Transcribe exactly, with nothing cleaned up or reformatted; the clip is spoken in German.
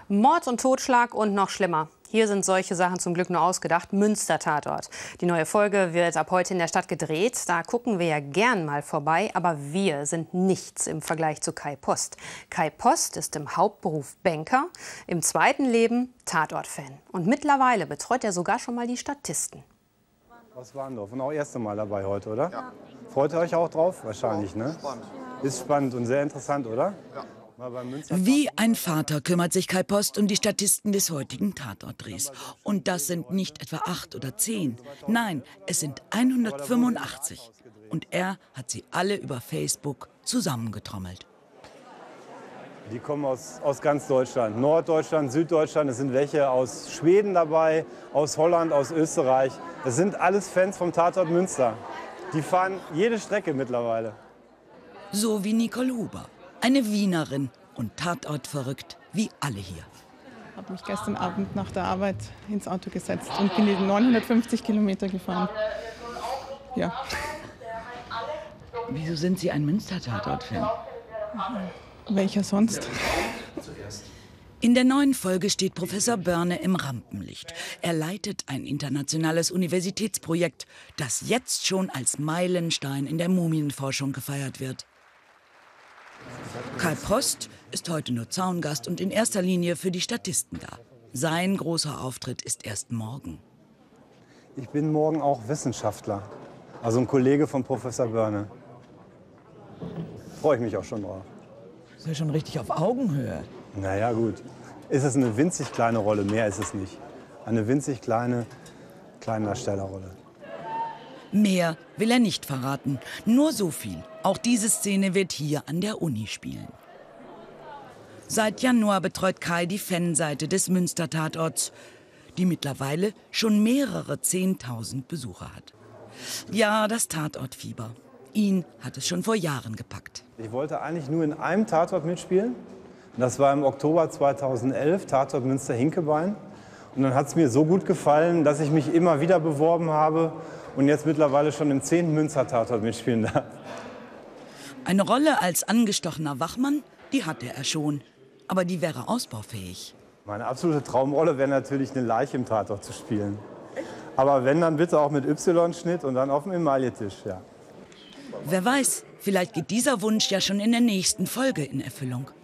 Mord und Totschlag und noch schlimmer. Hier sind solche Sachen zum Glück nur ausgedacht. Münster-Tatort. Die neue Folge wird ab heute in der Stadt gedreht. Da gucken wir ja gern mal vorbei. Aber wir sind nichts im Vergleich zu Kai Post. Kai Post ist im Hauptberuf Banker, im zweiten Leben Tatort-Fan. Und mittlerweile betreut er sogar schon mal die Statisten. Aus Warndorf und auch erste Mal dabei heute, oder? Ja. Freut ihr euch auch drauf? Wahrscheinlich, ne? Spannend. Ist spannend und sehr interessant, oder? Ja. Wie ein Vater kümmert sich Kai Post um die Statisten des heutigen Tatortdrehs. Und das sind nicht etwa acht oder zehn. Nein, es sind hundertfünfundachtzig. Und er hat sie alle über Facebook zusammengetrommelt. Die kommen aus, aus ganz Deutschland. Norddeutschland, Süddeutschland. Es sind welche aus Schweden dabei, aus Holland, aus Österreich. Das sind alles Fans vom Tatort Münster. Die fahren jede Strecke mittlerweile. So wie Nicole Huber. Eine Wienerin und Tatort verrückt, wie alle hier. Ich habe mich gestern Abend nach der Arbeit ins Auto gesetzt und bin die neunhundertfünfzig Kilometer gefahren. Ja. Wieso sind Sie ein Münster-Tatort-Fan? Welcher sonst? In der neuen Folge steht Professor Börne im Rampenlicht. Er leitet ein internationales Universitätsprojekt, das jetzt schon als Meilenstein in der Mumienforschung gefeiert wird. Kai Post ist heute nur Zaungast und in erster Linie für die Statisten da. Sein großer Auftritt ist erst morgen. Ich bin morgen auch Wissenschaftler, also ein Kollege von Professor Börne. Freue ich mich auch schon drauf. Das ist ja schon richtig auf Augenhöhe. Naja, gut. Ist es eine winzig kleine Rolle, mehr ist es nicht. Eine winzig kleine Kleindarstellerrolle. Mehr will er nicht verraten, nur so viel. Auch diese Szene wird hier an der Uni spielen. Seit Januar betreut Kai die Fanseite des Münster-Tatorts, die mittlerweile schon mehrere Zehntausend Besucher hat. Ja, das Tatortfieber. Ihn hat es schon vor Jahren gepackt. Ich wollte eigentlich nur in einem Tatort mitspielen. Das war im Oktober zweitausendelf, Tatort Münster-Hinkebein. Und dann hat es mir so gut gefallen, dass ich mich immer wieder beworben habe und jetzt mittlerweile schon im zehnten Münster-Tatort mitspielen darf. Eine Rolle als angestochener Wachmann, die hatte er schon. Aber die wäre ausbaufähig. Meine absolute Traumrolle wäre natürlich, eine Leiche im Tatort zu spielen. Aber wenn, dann bitte auch mit Y-Schnitt und dann auf dem Emailletisch, ja. Wer weiß, vielleicht geht dieser Wunsch ja schon in der nächsten Folge in Erfüllung.